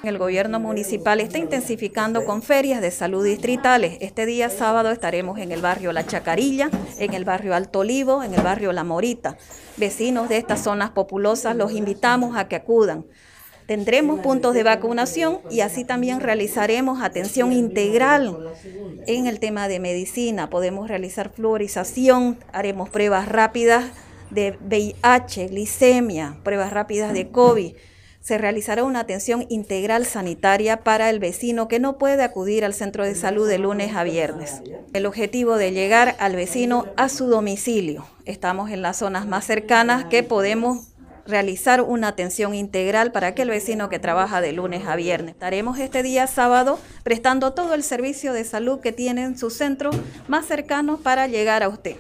El gobierno municipal está intensificando con ferias de salud distritales. Este día sábado estaremos en el barrio La Chacarilla, en el barrio Alto Olivo, en el barrio La Morita. Vecinos de estas zonas populosas los invitamos a que acudan. Tendremos puntos de vacunación y así también realizaremos atención integral en el tema de medicina. Podemos realizar fluorización, haremos pruebas rápidas de VIH, glicemia, pruebas rápidas de COVID. Se realizará una atención integral sanitaria para el vecino que no puede acudir al centro de salud de lunes a viernes. El objetivo de llegar al vecino a su domicilio. Estamos en las zonas más cercanas que podemos realizar una atención integral para aquel vecino que trabaja de lunes a viernes. Estaremos este día sábado prestando todo el servicio de salud que tienen sus centros más cercanos para llegar a usted.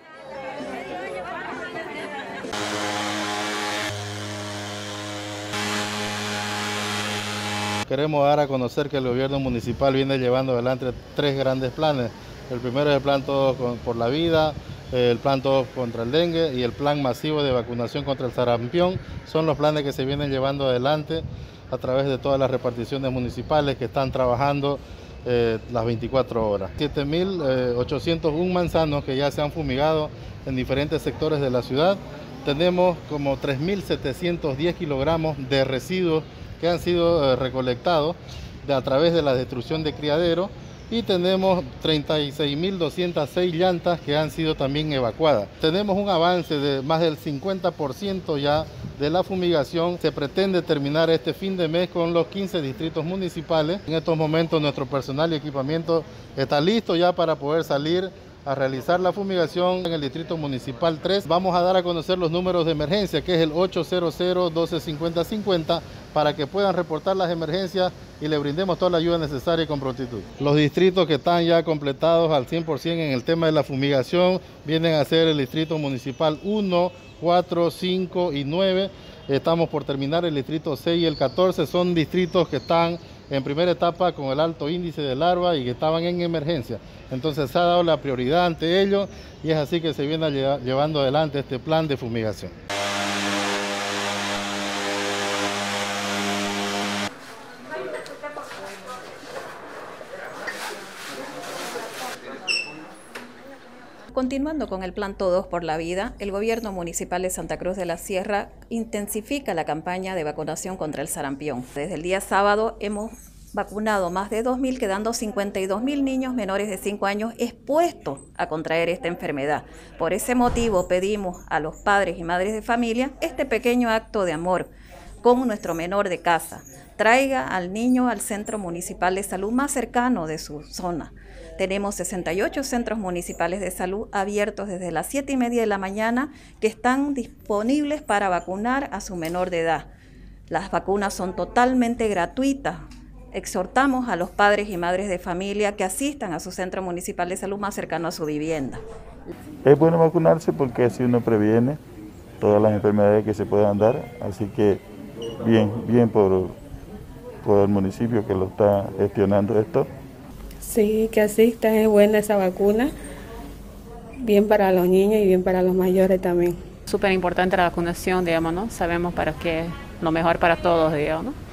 Queremos dar a conocer que el gobierno municipal viene llevando adelante 3 grandes planes. El primero es el plan Todos por la Vida, el plan Todos contra el Dengue y el plan masivo de vacunación contra el sarampión. Son los planes que se vienen llevando adelante a través de todas las reparticiones municipales que están trabajando las 24 horas. 7.801 manzanos que ya se han fumigado en diferentes sectores de la ciudad. Tenemos como 3.710 kilogramos de residuos que han sido recolectados a través de la destrucción de criaderos y tenemos 36.206 llantas que han sido también evacuadas. Tenemos un avance de más del 50% ya de la fumigación. Se pretende terminar este fin de mes con los 15 distritos municipales. En estos momentos nuestro personal y equipamiento está listo ya para poder salir a realizar la fumigación en el Distrito Municipal 3. Vamos a dar a conocer los números de emergencia, que es el 800-1250-50, para que puedan reportar las emergencias y le brindemos toda la ayuda necesaria con prontitud. Los distritos que están ya completados al 100% en el tema de la fumigación vienen a ser el Distrito Municipal 1, 4, 5 y 9. Estamos por terminar el Distrito 6 y el 14. Son distritos que están en primera etapa con el alto índice de larva y que estaban en emergencia. Entonces se ha dado la prioridad ante ellos y es así que se viene llevando adelante este plan de fumigación. Continuando con el plan Todos por la Vida, el gobierno municipal de Santa Cruz de la Sierra intensifica la campaña de vacunación contra el sarampión. Desde el día sábado hemos vacunado más de 2.000, quedando 52.000 niños menores de 5 años expuestos a contraer esta enfermedad. Por ese motivo pedimos a los padres y madres de familia este pequeño acto de amor con nuestro menor de casa. Traiga al niño al centro municipal de salud más cercano de su zona. Tenemos 68 centros municipales de salud abiertos desde las 7:30 de la mañana que están disponibles para vacunar a su menor de edad. Las vacunas son totalmente gratuitas. Exhortamos a los padres y madres de familia que asistan a su centro municipal de salud más cercano a su vivienda. Es bueno vacunarse porque así uno previene todas las enfermedades que se puedan dar, así que bien por el municipio que lo está gestionando esto. Sí, que asistan, es buena esa vacuna, bien para los niños y bien para los mayores también. Súper importante la vacunación, digamos, ¿no? Sabemos para qué, lo mejor para todos, digamos, ¿no?